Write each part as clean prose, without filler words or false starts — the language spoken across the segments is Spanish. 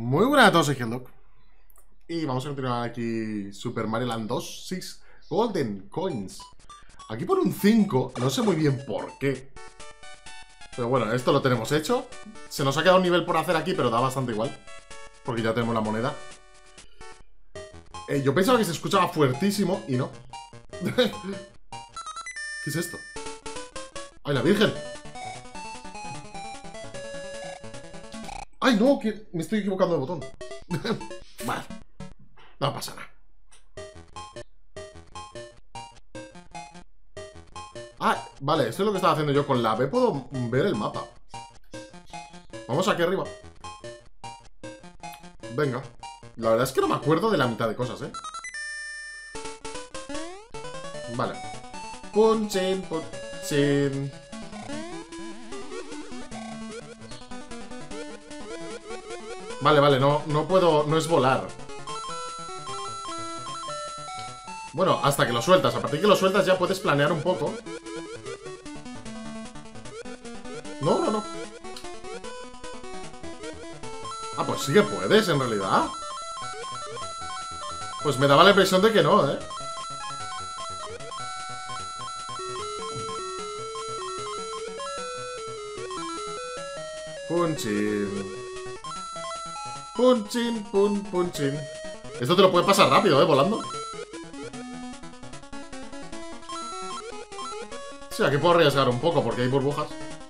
Muy buenas a todos, soy Heldock. Y vamos a continuar aquí Super Mario Land 2 6 Golden Coins. Aquí por un 5, no sé muy bien por qué. Pero bueno, esto lo tenemos hecho. Se nos ha quedado un nivel por hacer aquí, pero da bastante igual, porque ya tenemos la moneda. Yo pensaba que se escuchaba fuertísimo y no. ¿Qué es esto? ¡Ay, la Virgen! ¡Ay, no! Que me estoy equivocando de botón. Vale, no pasa nada. Ah, vale, esto es lo que estaba haciendo yo con la B. Puedo ver el mapa. Vamos aquí arriba. Venga. La verdad es que no me acuerdo de la mitad de cosas, ¿eh? Vale. Punchin, punchin. Vale, vale, no puedo, no es volar. Bueno, hasta que lo sueltas. A partir que lo sueltas ya puedes planear un poco. No, no, no. Ah, pues sí que puedes, en realidad. Pues me daba la impresión de que no, ¿eh? Punchin. Punchin, punchin. Esto te lo puede pasar rápido, ¿eh? Volando. Sí, aquí puedo arriesgar un poco porque hay burbujas.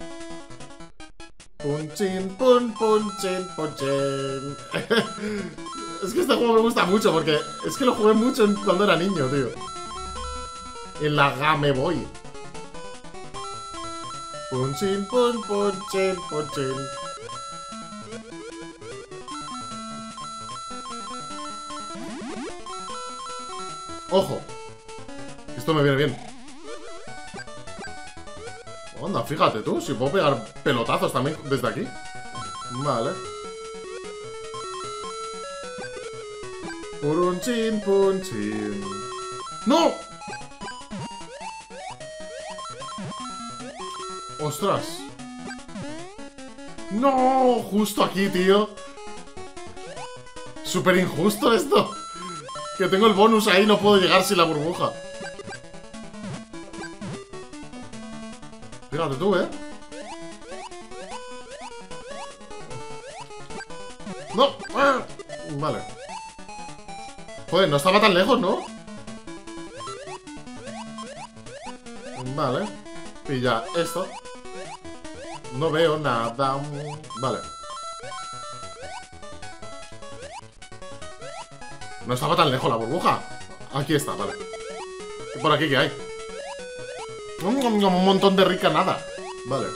Punchin, punchin, punchin. Es que este juego me gusta mucho porque es que lo jugué mucho cuando era niño, tío. En la Game Boy. Punchin, punchin, punchin. ¡Ojo! Esto me viene bien. Anda, fíjate tú, si puedo pegar pelotazos también desde aquí. Vale. Punchin, punchin. ¡No! ¡Ostras! ¡No! Justo aquí, tío. Súper injusto esto. Que tengo el bonus ahí, no puedo llegar sin la burbuja. Fíjate tú, ¿eh? ¡No! ¡Ah! Vale. Joder, no estaba tan lejos, ¿no? Vale. Pilla esto. No veo nada. Vale. No estaba tan lejos la burbuja. Aquí está, vale. ¿Y por aquí qué hay? Un montón de rica nada. Vale.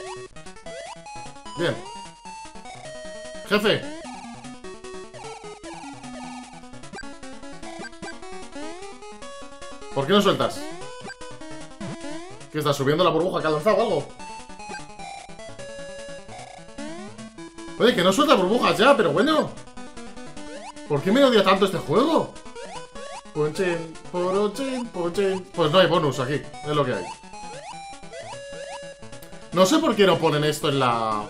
Bien. Jefe. ¿Por qué no sueltas? ¿Qué estás subiendo la burbuja que ha lanzado algo? Oye, que no suelta burbujas ya, pero bueno. ¿Por qué me odia tanto este juego? Punchin, punchin, punchin. Pues no hay bonus aquí, es lo que hay. No sé por qué no ponen esto en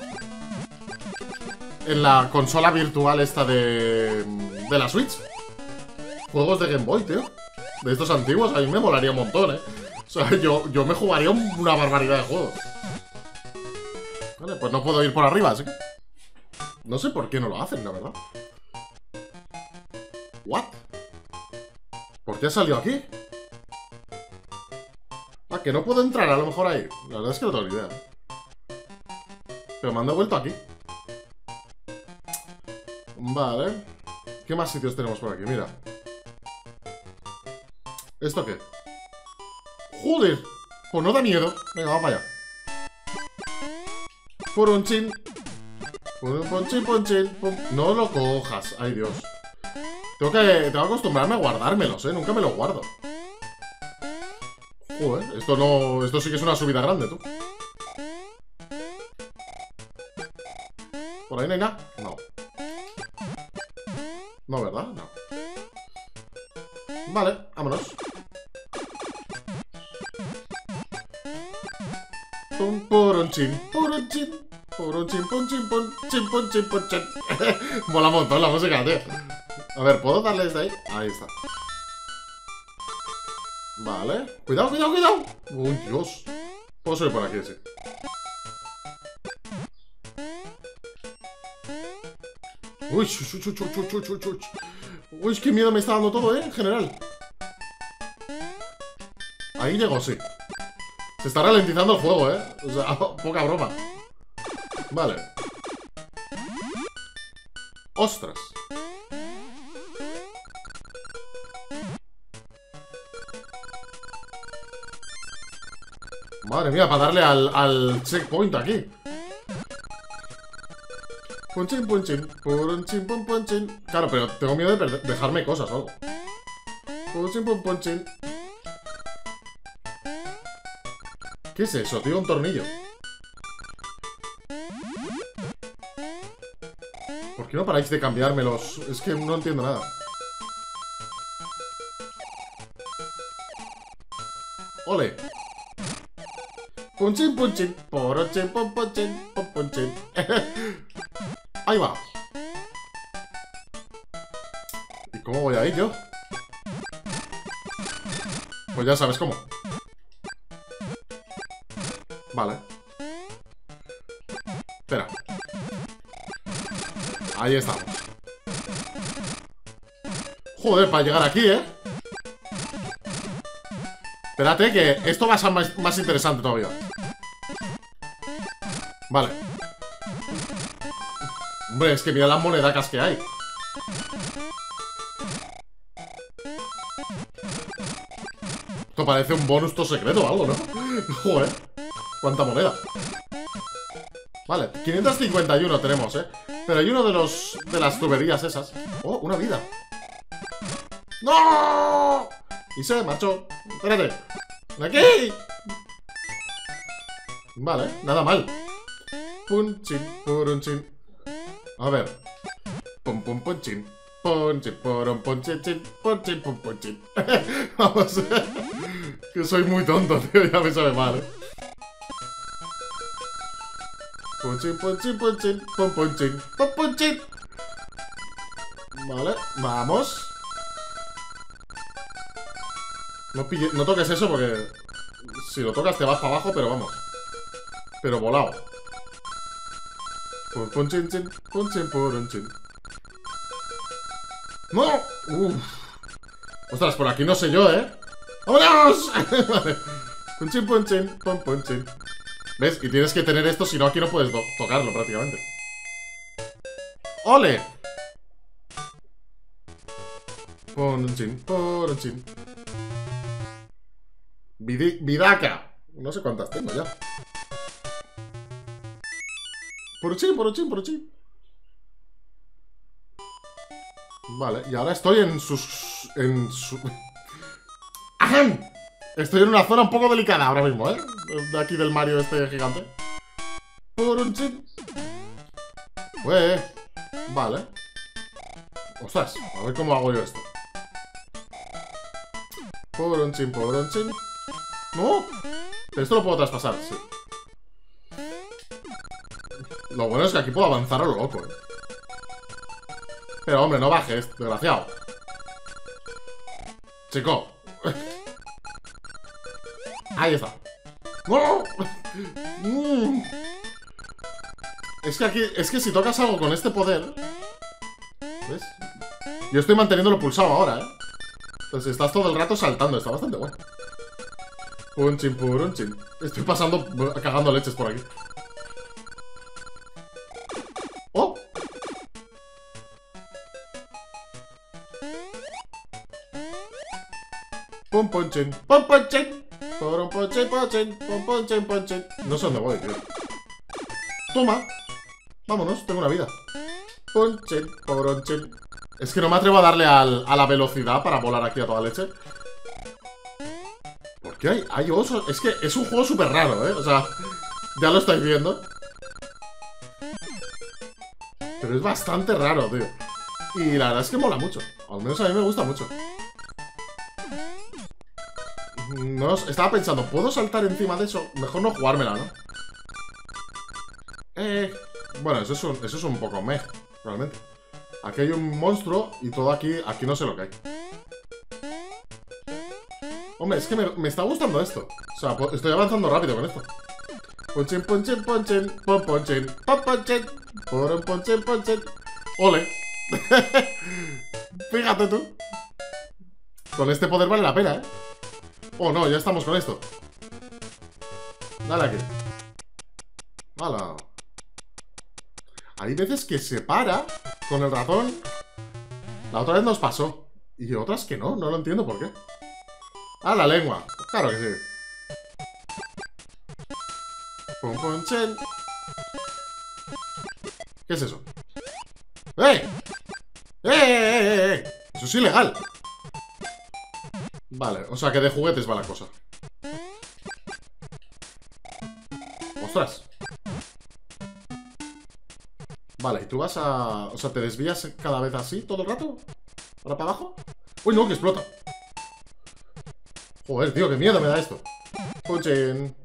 la consola virtual esta de la Switch. Juegos de Game Boy, tío. De estos antiguos, a mí me molaría un montón, O sea, yo me jugaría una barbaridad de juegos. Vale, pues no puedo ir por arriba, así que... No sé por qué no lo hacen, la verdad. ¿What? ¿Por qué ha salido aquí? Ah, que no puedo entrar a lo mejor ahí. La verdad es que no tengo ni idea. Pero me han devuelto aquí. Vale. ¿Qué más sitios tenemos por aquí? Mira. ¿Esto qué? ¡Joder! Pues no da miedo. Venga, vamos para allá. Purunchin. Punchin, punchin. No lo cojas. Ay, Dios. Tengo que acostumbrarme a guardármelos, Nunca me los guardo. Joder, esto no... Esto sí que es una subida grande, tú. ¿Por ahí no hay nada? No. No, ¿verdad? No. Vale, vámonos. Purunchin, purunchin. Purun, chimpun, chimpun, chimpun, chimpun, chin. Mola un montón la música, tío. A ver, ¿puedo darle desde ahí? Ahí está. Vale. Cuidado, cuidado, cuidado. Uy, Dios. Puedo subir por aquí, sí. Uy, uy, qué miedo me está dando todo, en general. Ahí llegó, sí. Se está ralentizando el juego, o sea, poca broma. Vale. Ostras. Madre mía, para darle al checkpoint aquí. Punchin, punchin, punchin, punchin. Claro, pero tengo miedo de dejarme cosas o algo. Punchin, punchin. ¿Qué es eso, tío? Un tornillo. ¿Por qué no paráis de cambiármelos? Es que no entiendo nada. ¡Ole! Punchin, punchin, poronchin, ponchin, ponchin. Ahí va. ¿Y cómo voy a ir yo? Pues ya sabes cómo. Vale. Espera. Ahí estamos. Joder, para llegar aquí, Espérate, que esto va a ser más interesante todavía. Vale. Hombre, es que mira las monedacas que hay. Esto parece un bonus todo secreto o algo, ¿no? Joder. Cuánta moneda. Vale, 551 tenemos, Pero hay uno de las tuberías esas. Oh, una vida. ¡No! Y se marchó. Espérate. ¡Aquí! Vale, nada mal. Punchin, purunchin. A ver. Pum, pum, punchin. Punchin, purum, punchin, punchin, pum, punchin. Vamos. Que soy muy tonto, tío. Ya me sabe mal, Punchin, punchin, punchin, pum, punchin, pum, punchin. Vale, vamos. No toques eso porque si lo tocas te vas para abajo, pero vamos. Pero volado. Punchin, chin, punchin, punchin. ¡No! Uf. Ostras, por aquí no sé yo, ¡vámonos! Vale. Punchin, punchin, pum, punchin. ¿Ves? Y tienes que tener esto, si no aquí no puedes tocarlo prácticamente. ¡Ole! Punchin, punchin. Vidaca. No sé cuántas tengo ya. Puruchín, puruchín, puruchín. Vale, y ahora estoy en ¡Ajá! Estoy en una zona un poco delicada ahora mismo, de aquí del Mario este gigante. Puruchín. Vale. Ostras, a ver cómo hago yo esto. Puruchín, puruchín. ¡No! Pero esto lo puedo traspasar, sí. Lo bueno es que aquí puedo avanzar a lo loco, Pero hombre, no bajes, desgraciado. Chico. Ahí está. ¡No! Es que aquí, es que si tocas algo con este poder, ¿ves? Yo estoy manteniéndolo pulsado ahora, Entonces estás todo el rato saltando, está bastante bueno. Punchin, purunchin. Estoy pasando, cagando leches por aquí. ¡Oh! Pum, punchin, pum, punchin. Pum, punchin, punchin, pum, punchin, punchin. No sé dónde voy, tío. Toma. Vámonos, tengo una vida. Punchin, purunchin. Es que no me atrevo a darle a la velocidad para volar aquí a toda leche. ¿Por qué hay osos? Es que es un juego súper raro, O sea, ya lo estáis viendo. Pero es bastante raro, tío. Y la verdad es que mola mucho. Al menos a mí me gusta mucho. No, estaba pensando, ¿puedo saltar encima de eso? Mejor no jugármela, ¿no? Bueno, eso es un poco meh, realmente. Aquí hay un monstruo y todo aquí no sé lo que hay. Hombre, es que me está gustando esto. O sea, estoy avanzando rápido con esto. Ponchen, ponchen, ponchen, pon ponchen, pon ponchen, poron ponchen, ponchen. ¡Ole! Fíjate tú. Con este poder vale la pena, ¿eh? Oh, no, ya estamos con esto. Dale aquí. ¡Hala! Hay veces que se para con el ratón. La otra vez nos pasó. Y otras que no lo entiendo por qué. ¡Ah, la lengua! Claro que sí. Pum, pum, chen. ¿Qué es eso? ¡Eh! ¡Eh! Eso es ilegal. Vale, o sea que de juguetes va la cosa. ¡Ostras! Vale, y tú vas a... O sea, ¿te desvías cada vez así todo el rato? ¿Ahora para abajo? ¡Uy, no! ¡Que explota! Joder, tío, qué miedo me da esto. Puchen.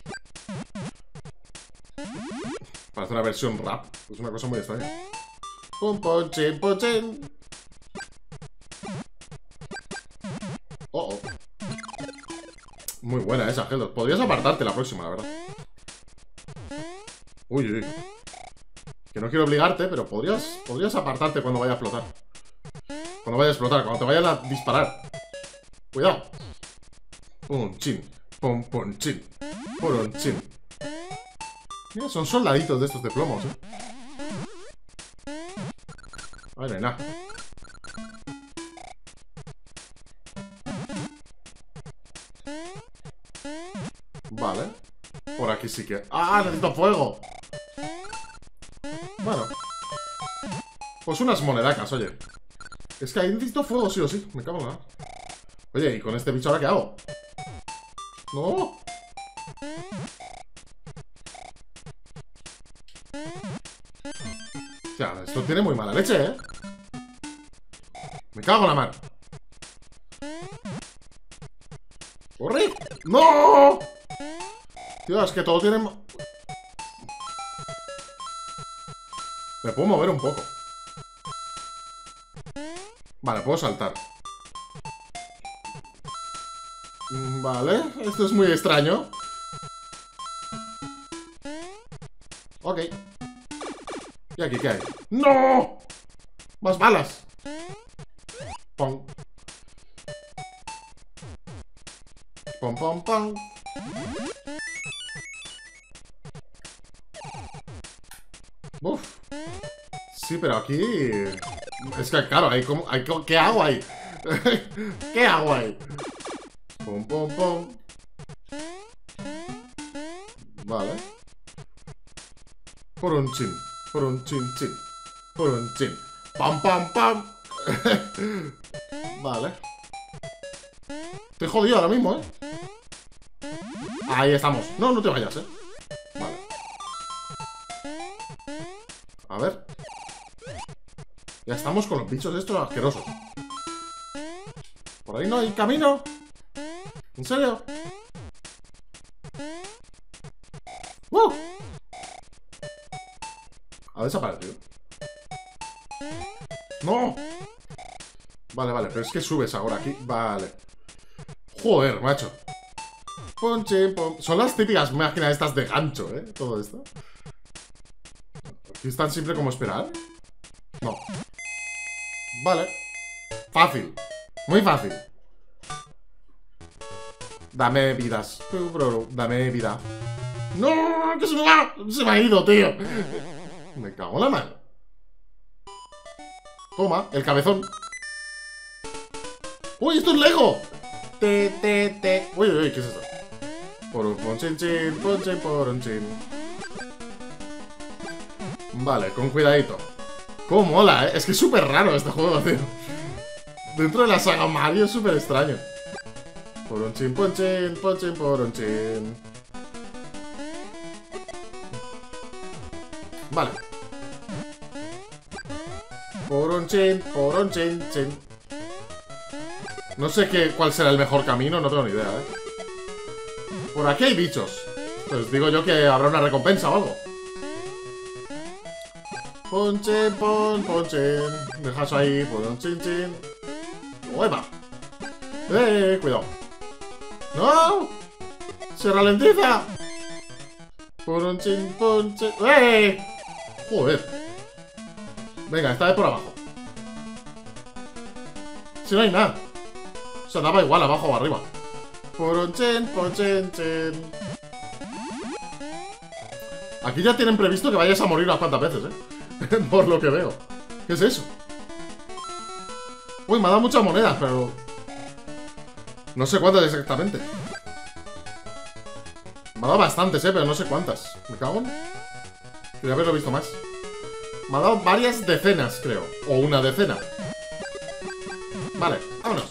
Parece una versión rap. Es una cosa muy extraña. Pum, ponchen, ponchen. Oh, oh. Muy buena esa, Heldos. Podrías apartarte la próxima, la verdad. Uy, uy. Que no quiero obligarte, pero podrías apartarte cuando vaya a explotar. Cuando vaya a explotar, cuando te vayan a disparar. Cuidado. Pum, chin. Pum, pum, chin. Pum, chin. Mira, son soldaditos de estos de plomos, A ver, no hay nada. Vale. Por aquí sí que... ¡Ah! ¡Necesito fuego! Bueno. Pues unas monedacas, oye. Es que ahí necesito fuego sí o sí. Me cago en la... Oye, ¿y con este bicho ahora qué hago? ¡No! O sea, esto tiene muy mala leche, ¿eh? Me cago en la mar. ¡Corre! ¡No! Tío, es que todo tiene... Me puedo mover un poco. Vale, puedo saltar. Vale, esto es muy extraño. Ok. ¿Y aquí qué hay? ¡No! ¡Más balas! Pum. Pum, pum, pum. Uf. Sí, pero aquí... Es que claro, hay como... ¿Qué hago ahí? ¿Qué hago ahí? Pum, pum, pum. Vale. Por un chin. Por un chin, chin. Por un chin. Pam, pam, pam. Vale. Estoy jodido ahora mismo, Ahí estamos. No, no te vayas, Vale. A ver. Ya estamos con los bichos estos asquerosos. ¿Por ahí no hay camino? ¿En serio? Ha desaparecido. ¡No! Vale, vale, pero es que subes ahora aquí. Vale. Joder, macho. Ponche, pon... Son las típicas máquinas estas de gancho, todo esto. Aquí es tan simple como esperar. No. Vale. Fácil. Muy fácil. Dame vidas. Dame vida. ¡No! ¡Que se me va! Se me ha ido, tío. Me cago en la mano. Toma, el cabezón. ¡Uy, esto es Lego! Uy, uy, ¿qué es esto? Por un ponchin, por un chin. Vale, con cuidadito. Cómo mola, Es que es súper raro este juego, tío. Dentro de la saga Mario es súper extraño. Por un chin, por un chin. Vale. Por un chin, chin. No sé cuál será el mejor camino, no tengo ni idea, Por aquí hay bichos. Pues digo yo que habrá una recompensa o algo. Ponchen, ponchen. Deja eso ahí, pon chin chin. ¡Uepa! Cuidado. ¡No! ¡Se ralentiza! Ponchen, ponchen. Joder. Venga, esta vez por abajo. Si no hay nada. O sea, daba igual abajo o arriba. Ponchen, ponchen, chen. Aquí ya tienen previsto que vayas a morir unas cuantas veces, por lo que veo. ¿Qué es eso? Uy, me ha dado muchas monedas, pero... no sé cuántas exactamente. Me ha dado bastantes, pero no sé cuántas. ¿Me cago en? Quería haberlo visto más. Me ha dado varias decenas, creo. O una decena. Vale, vámonos.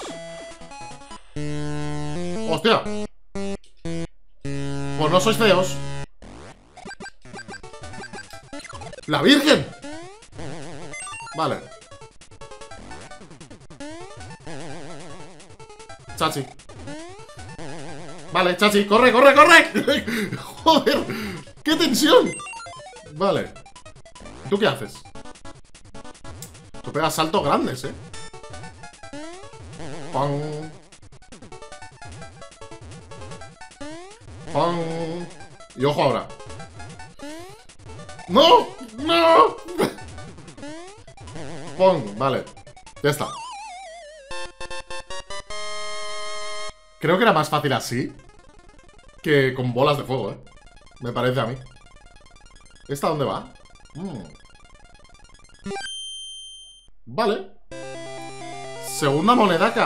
¡Hostia! Pues no sois feos. ¡La Virgen! Vale. Chachi. Vale, Chachi, corre, corre, corre. Joder, qué tensión. Vale. ¿Tú qué haces? Tú pegas saltos grandes, Pong. Pong. Y ojo ahora. ¡No! ¡No! Pong, vale. Ya está. Creo que era más fácil así que con bolas de fuego, me parece a mí. ¿Esta dónde va? Vale. Segunda moneda acá.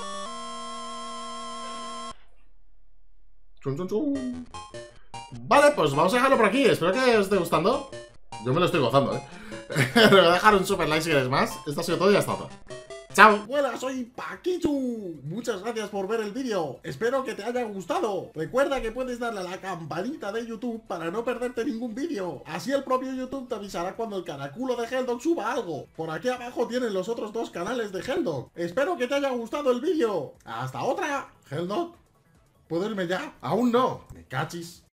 Chun, chun, chun. Vale, pues vamos a dejarlo por aquí. Espero que os esté gustando. Yo me lo estoy gozando, Recuerda dejar un super like si queréis más. Esto ha sido todo y hasta otra. ¡Chao! Hola, soy Paquichu. Muchas gracias por ver el vídeo. Espero que te haya gustado. Recuerda que puedes darle a la campanita de YouTube para no perderte ningún vídeo. Así el propio YouTube te avisará cuando el caraculo de Helldog suba algo. Por aquí abajo tienen los otros dos canales de Helldog. Espero que te haya gustado el vídeo. ¡Hasta otra! Helldog, ¿puedo irme ya? Aún no. Me cachis.